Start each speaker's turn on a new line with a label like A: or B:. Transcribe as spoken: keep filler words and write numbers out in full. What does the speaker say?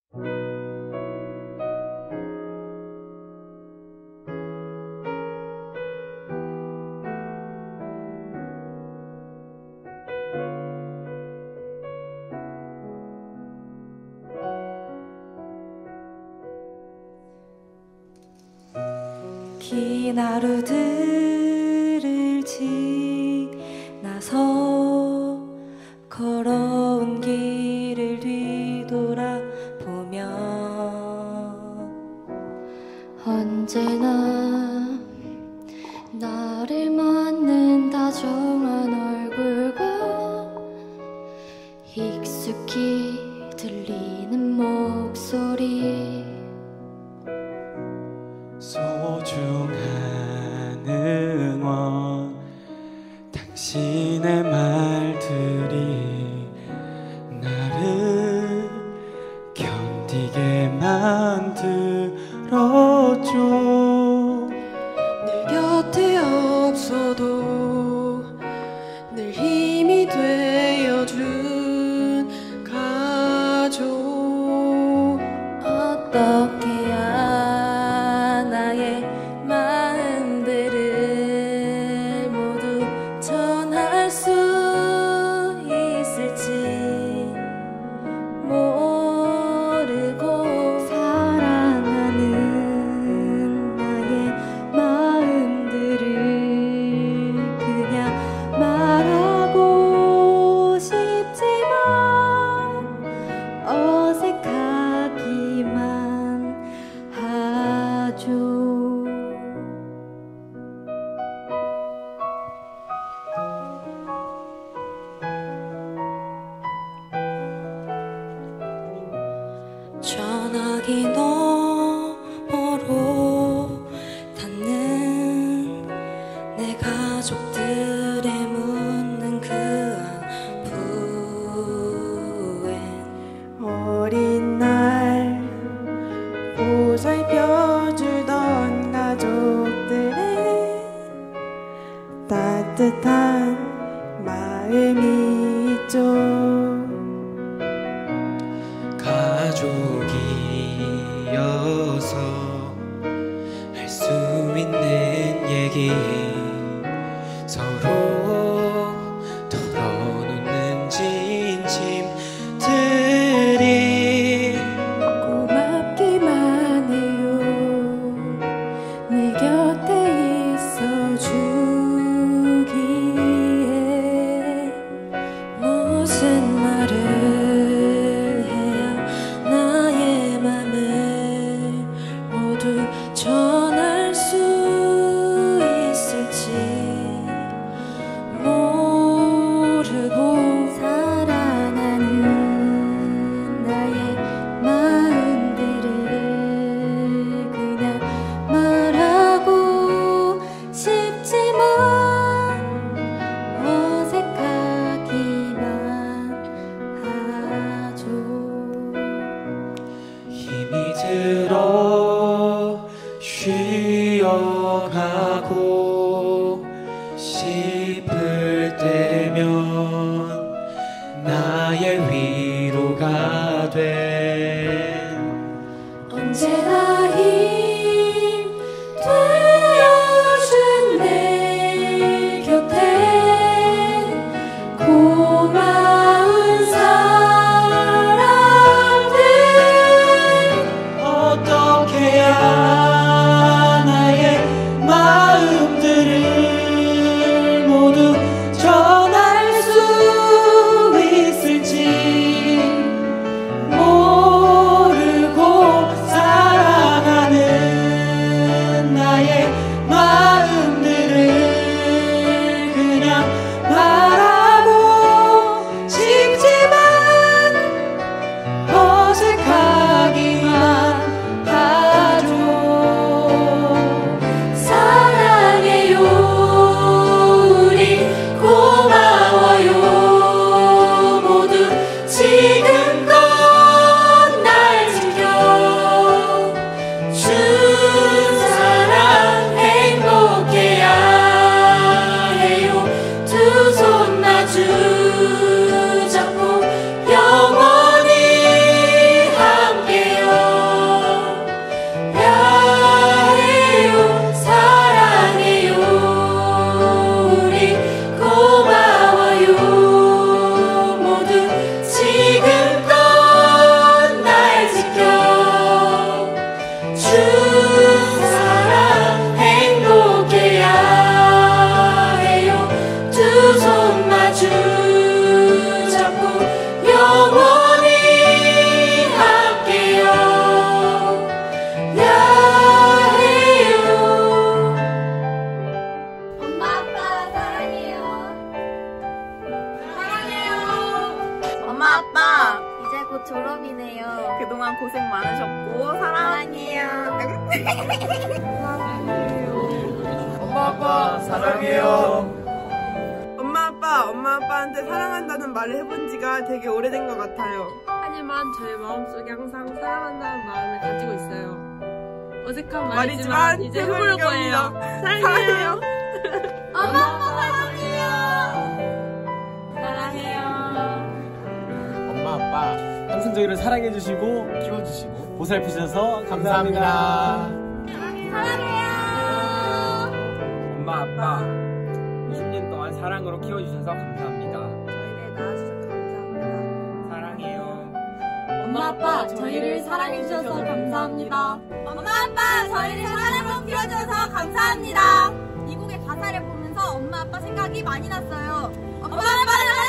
A: 긴 하루들을 지나서 걸어온 길을 뒤돌아보면
B: 언제나 나를 맞는 다정한 얼굴과 익숙히 들리는 목소리,
C: 소중한 응원, 당신의 말들이 나를 견디게 만들어줘.
D: 늘 곁에 없어도 늘 힘이 되어준 가족.
A: 어떻게 해야 나의 마음들을 모두 전할 수 있을지 모르고 사랑하는 나의 마음들을 그냥 말하고 싶지만 어색하기만 하죠. 전화기 너머로 닿는 내 가족들의 묻는 그 안부엔
D: 어린 날 보살펴주던 가족들의 따뜻한 마음이 있죠.
C: 가족이어서 할 수 있는 얘기, 서로 털어놓는 진심들이
D: 고맙기만 해요. 네 곁에 있어주기에.
A: 무슨 말을 해야 나의 맘을 모두 전할 수 있을지 모르고
B: 사랑하는 나의 마음들을
A: 그냥 말하고 싶지만 어색하기만 하죠.
C: 힘이 들어 쉬어가고 싶을 때면 나의 위로가 돼.
A: 언제나 힘 되어준 내 곁에 고마운 사람들.
C: 어떻게 해야 나의 마음들을 모두 전할 수 있을지 모르고
E: 생일이네요.
F: 그동안 고생 많으셨고 사랑해요.
C: 엄마 아빠 사랑해요.
F: 엄마 아빠, 엄마 아빠한테 사랑한다는 말을 해본 지가 되게 오래된 것 같아요.
G: 하지만 저의 마음속에 항상 사랑한다는 마음을 가지고 있어요. 어색한
F: 말이지만
G: 말이지만 이제 해볼
F: 해볼
G: 거예요.
F: 겁니다.
G: 사랑해요.
E: 엄마 아빠 사랑해요.
G: 사랑해요.
C: 엄마 아빠 항상 저희를 사랑해주시고 키워주시고 보살피셔서 감사합니다.
E: 사랑해요.
H: 엄마 아빠 이십 년 동안 사랑으로 키워주셔서 감사합니다.
F: 저희를 낳아주셔서 감사합니다.
H: 사랑해요.
E: 엄마 아빠 저희를 사랑해주셔서 감사합니다. 엄마 아빠 저희를 사랑으로 키워주셔서 감사합니다. 이 곡의 가사를 보면서 엄마 아빠 생각이 많이 났어요. 엄마 아빠